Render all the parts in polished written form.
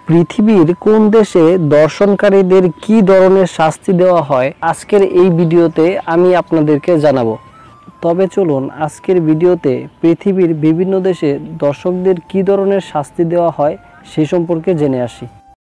পৃথিবীর কোন দেশে দর্শনকারীদের কি ধরনের শাস্তি দেওয়া হয় আজকের এই ভিডিওতে আমি আপনাদেরকে জানাবো। তবে চলুন আজকের ভিডিওতে পৃথিবীর বিভিন্ন দেশে দর্শকদের কি ধরনের শাস্তি দেওয়া হয় সে সম্পর্কে জেনে আসি।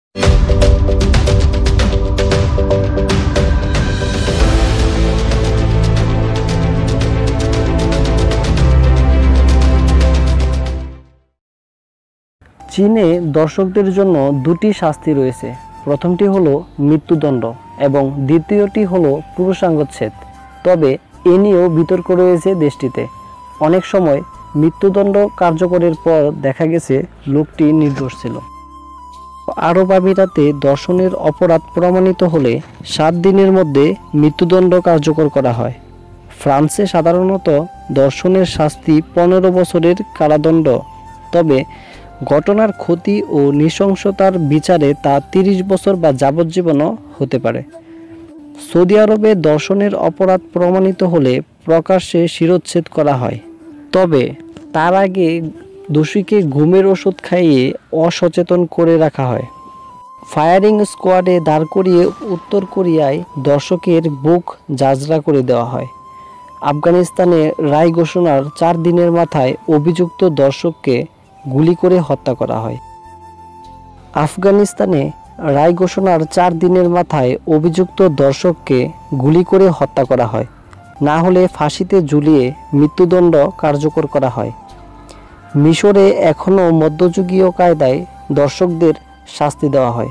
চীনে দর্শকদের জন্য দুটি শাস্তি রয়েছে। প্রথমটি হলো মৃত্যুদণ্ড এবং দ্বিতীয়টি হলো পুরুষাঙ্গচ্ছেদ। তবে এ নিয়েও বিতর্ক রয়েছে দেশটিতে। অনেক সময় মৃত্যুদণ্ড কার্যকরের পর দেখা গেছে লোকটি নির্দোষ ছিল। আরব আমিরাতে দর্শনের অপরাধ প্রমাণিত হলে 7 দিনের মধ্যে মৃত্যুদণ্ড কার্যকর করা হয়। ফ্রান্সে সাধারণত দর্শনের শাস্তি 15 বছরের কারাদণ্ড, তবে ঘটনার ক্ষতি ও নৃশংসতার বিচারে তা 30 বছর বা যাবজ্জীবনও হতে পারে। সৌদি আরবে দর্শনের অপরাধ প্রমাণিত হলে প্রকাশ্যে শিরচ্ছেদ করা হয়, তবে তার আগে দোষীকে ঘুমের ওষুধ খাইয়ে অসচেতন করে রাখা হয়। ফায়ারিং স্কোয়াডে দাঁড় করিয়ে উত্তর কোরিয়ায় দর্শকের বুক ঝাঁঝরা করে দেওয়া হয়। আফগানিস্তানে রায় ঘোষণার 4 দিনের মাথায় অভিযুক্ত দর্শককে গুলি করে হত্যা করা হয়। আফগানিস্তানে রায় ঘোষণার 4 দিনের মাথায় অভিযুক্ত দর্শককে গুলি করে হত্যা করা হয়, না হলে ফাঁসিতে ঝুলিয়ে মৃত্যুদণ্ড কার্যকর করা হয়। মিশরে এখনও মধ্যযুগীয় কায়দায় দর্শকদের শাস্তি দেওয়া হয়।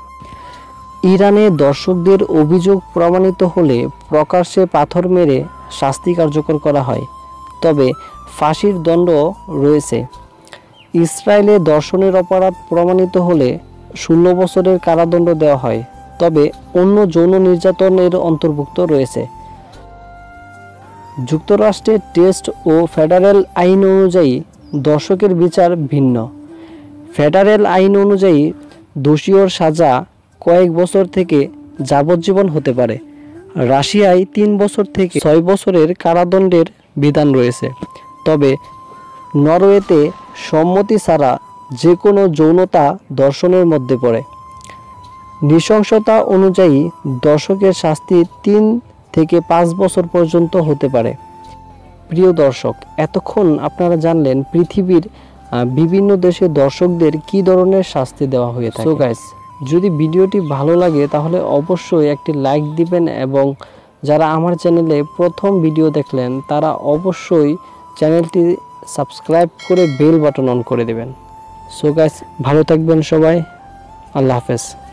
ইরানে দর্শকদের অভিযোগ প্রমাণিত হলে প্রকাশ্যে পাথর মেরে শাস্তি কার্যকর করা হয়, তবে ফাঁসির দণ্ড রয়েছে। ইসরায়েলে দর্শনের অপরাধ প্রমাণিত হলে 16 বছরের কারাদণ্ড দেওয়া হয়, তবে অন্য যৌন নির্যাতনের অন্তর্ভুক্ত রয়েছে। যুক্তরাষ্ট্রের টেস্ট ও ফেডারেল আইন অনুযায়ী দর্শকের বিচার ভিন্ন। ফেডারেল আইন অনুযায়ী দোষীর সাজা কয়েক বছর থেকে যাবজ্জীবন হতে পারে। রাশিয়ায় 3 বছর থেকে 6 বছরের কারাদণ্ডের বিধান রয়েছে, তবে নরওয়েতে সম্মতি ছাড়া যে কোনো যৌনতা দর্শনের মধ্যে পড়ে। নৃশংসতা অনুযায়ী দর্শকের শাস্তি 3 থেকে 5 বছর পর্যন্ত হতে পারে। প্রিয় দর্শক, এতক্ষণ আপনারা জানলেন পৃথিবীর বিভিন্ন দেশে দর্শকদের কি ধরনের শাস্তি দেওয়া হয়ে থাকে। সো গাইস, যদি ভিডিওটি ভালো লাগে তাহলে অবশ্যই একটি লাইক দিবেন এবং যারা আমার চ্যানেলে প্রথম ভিডিও দেখলেন তারা অবশ্যই চ্যানেলটি সাবস্ক্রাইব করে বেল বাটন অন করে দেবেন। সো গাইস, ভালো থাকবেন সবাই। আল্লাহ হাফেজ।